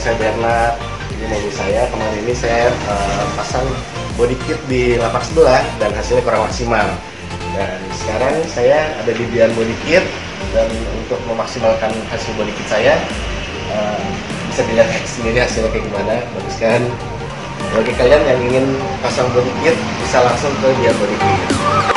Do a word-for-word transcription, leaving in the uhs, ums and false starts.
saya Bernard. Ini mobil saya. Kemarin ini saya uh, pasang body kit di lapak sebelah dan hasilnya kurang maksimal. Dan sekarang saya ada di Dian Body Kit, dan untuk memaksimalkan hasil body kit saya, uh, bisa dilihat sendiri hasilnya kayak gimana. Bagus kan? Bagi kalian yang ingin pasang body kit bisa langsung ke Dian Body Kit.